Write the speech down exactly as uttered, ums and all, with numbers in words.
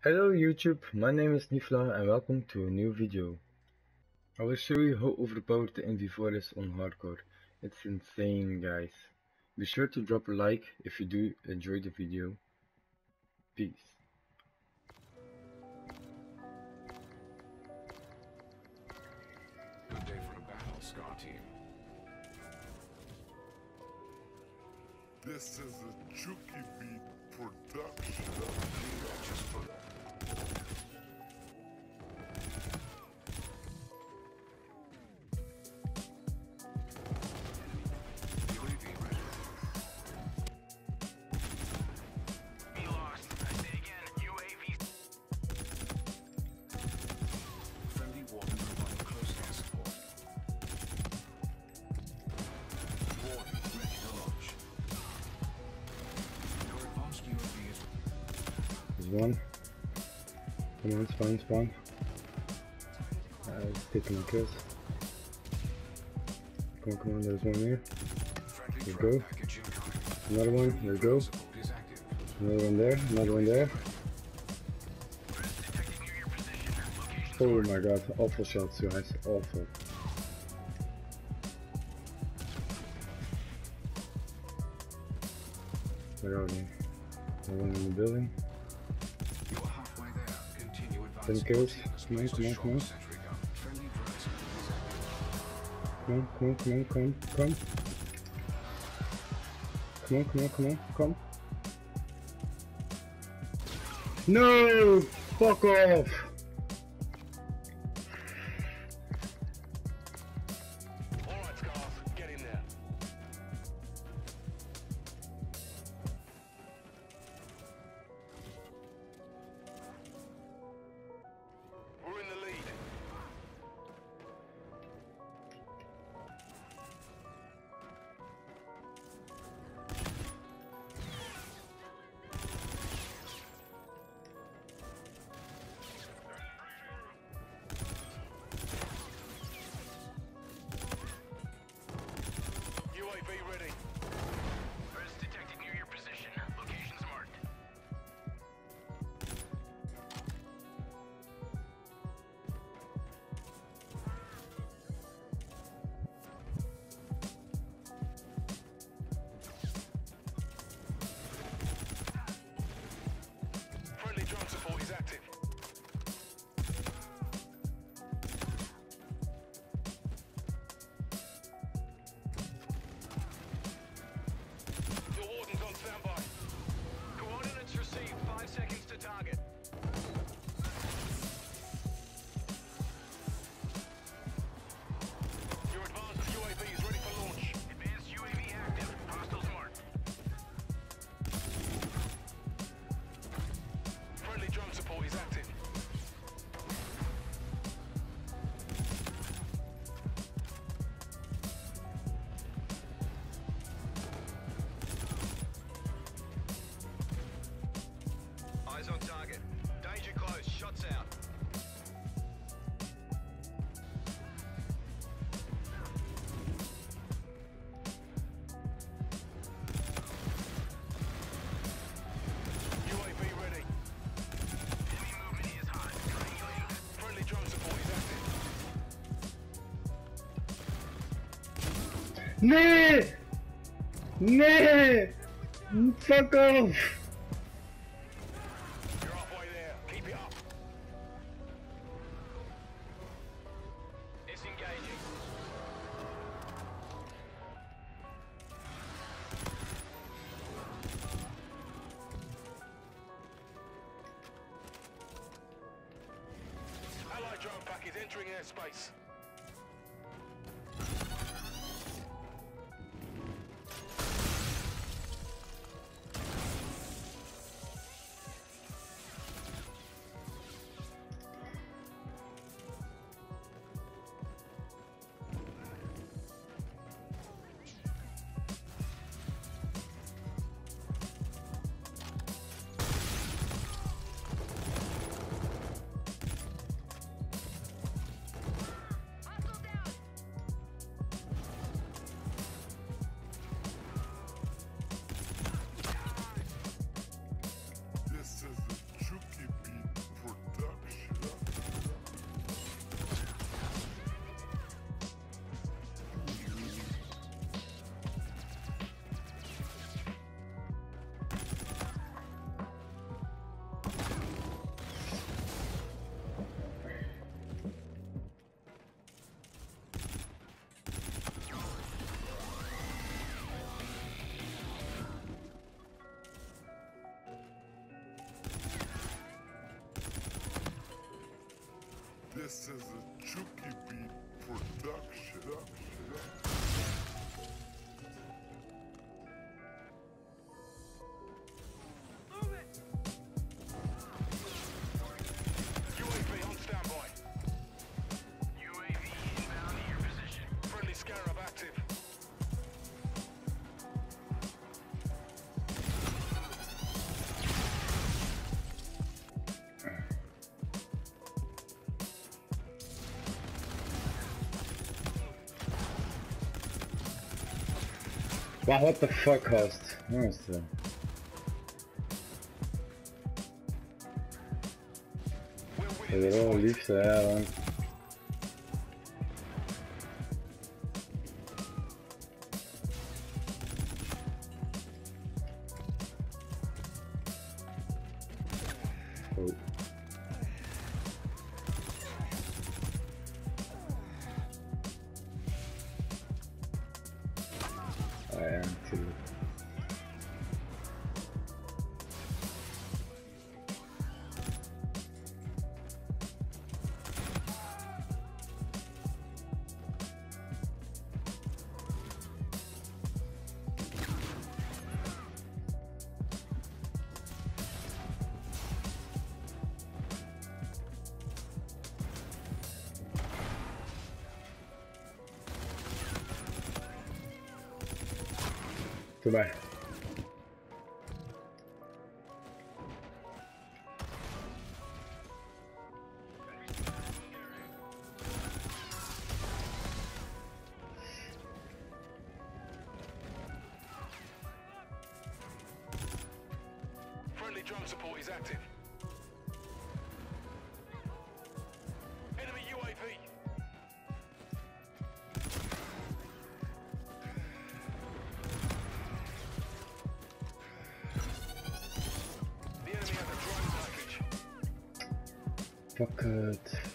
Hello YouTube, my name is Nifla and welcome to a new video. I will show you how overpowered the M V four is on hardcore. It's insane guys. Be sure to drop a like if you do enjoy the video. Peace. Good day for a battle, Scar Team. This is a Juki Beat production. Just for U A V ready. Be lost. I say again, U A V. Friendly Warden providing close air support. Warden ready to launch. Your advanced U A V is There's one. Come on, spawn, spawn. Uh, it's taking my kills. Come on, come on, there's one here. friendly Let's drone go. package incoming. Another one, let's go. Support is active. Another one there, another one there. Detecting near your position. Location Oh marked. my god, awful shots guys, awful. Where are they? No one in the building. You are halfway there. Continue Ten advancing. kills. Your team has Come on, placed a come on, come on. strong sentry gun. Friendly drone support is active. Come on, come on, come on, come, come. Come on, come on, come on, come. No! Fuck off! Alright, Scars, get in there. We're in the lead. U A V ready. Threats detected near your position. Locations marked. Friendly drone support is active. Your warden's on standby. Coordinates received. Five seconds to target. Your advanced U A V is ready for launch. Advanced U A V active. Hostiles marked. Friendly drone support is active. Eyes on target. Danger close. Shots out. U A V ready. Enemy movement is hot. Triangulating. Friendly drone support is active. Nee! Nee! Fuck off! You're halfway there. Keep it up. Disengaging. Allied drone pack is entering airspace. This is a Chucky Beat production. U A V on standby. U A V inbound to your position. Friendly Scarab active. Wow, what the fuck, host? Honestly. We're Det winning är this bra fight. liv så här. va? Oh. I am too. Goodbye. Friendly drone support is active. Enemy U A V. The enemy has a drone package. Fuck it.